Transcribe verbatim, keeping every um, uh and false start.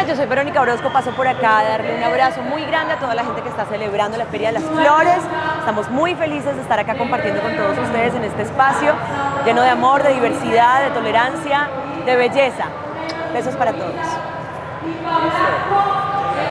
Yo soy Verónica Orozco, paso por acá a darle un abrazo muy grande a toda la gente que está celebrando la Feria de las Flores. Estamos muy felices de estar acá compartiendo con todos ustedes en este espacio lleno de amor, de diversidad, de tolerancia, de belleza. Besos para todos.